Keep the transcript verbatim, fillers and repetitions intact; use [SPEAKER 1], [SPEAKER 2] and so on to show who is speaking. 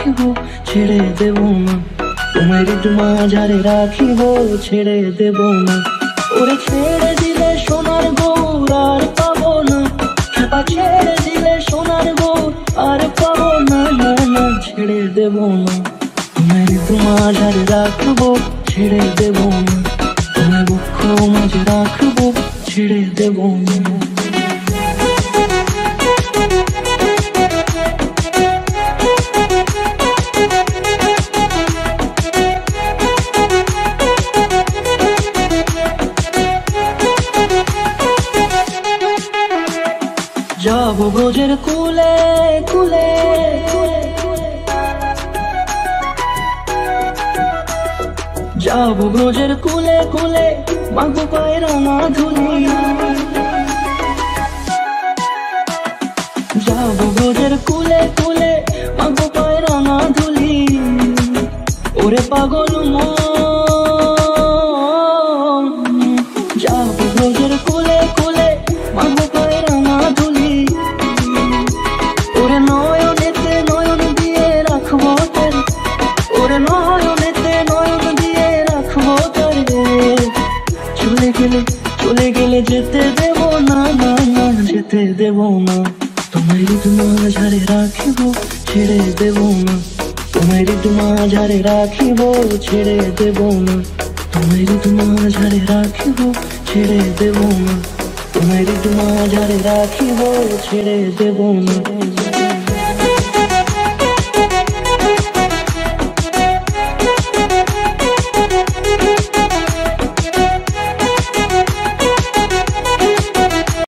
[SPEAKER 1] রাখিব ছেড়ে দেব না, তোমার ঋতু মাঝারে রাখিব ছেড়ে দেব না। ওরে ছেড়ে দিলে সোনার গৌর আর পাবো না, খেপা ছেড়ে দিলে সোনার গৌর আর পাবো না, না না ছেড়ে দেব না, তোমার ঋতু মাঝারে রাখবো ছেড়ে দেব না, তোমার বক্ষ মাঝে রাখবো ছেড়ে দেব না। যাব ব্রজের কুলে কুলে, যাব ব্রজের কুলে কুলে, মাগো পায়ের রাঙা ধুলি। যাব ব্রজের কুলে কুলে, মাগো পায়ের রাঙা ধুলি। ওরে পাগল মন, যাব ব্রজের কুলে কুলে, মাগো পায়ের রাঙা ধুলি। ওরে নয়নেতে নয়ন দিয়ে রাখবো তারে, ওরে নয়নেতে নয়ন দিয়ে রাখবো তারে। চলে গেলে চলে গেলে যেতে দেব না, না না যেতে দেব না, তোমার ঋতু মাঝারে রাখিব ছেড়ে দেব না, তোমার ঋতু মাঝারে রাখিব ছেড়ে দেব না, তোমার ঋতু মাঝারে রাখিব ছেড়ে দেব না, তোমার ঋতু মাঝারে রাখিব ছেড়ে দেব না।